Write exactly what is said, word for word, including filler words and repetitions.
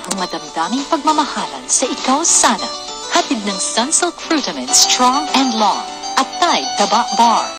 ang madamdaming pagmamahalan sa Ikaw Sana. Hatid ng Sunsilk Fruitamin Strong and Long at Tide Taba Bar.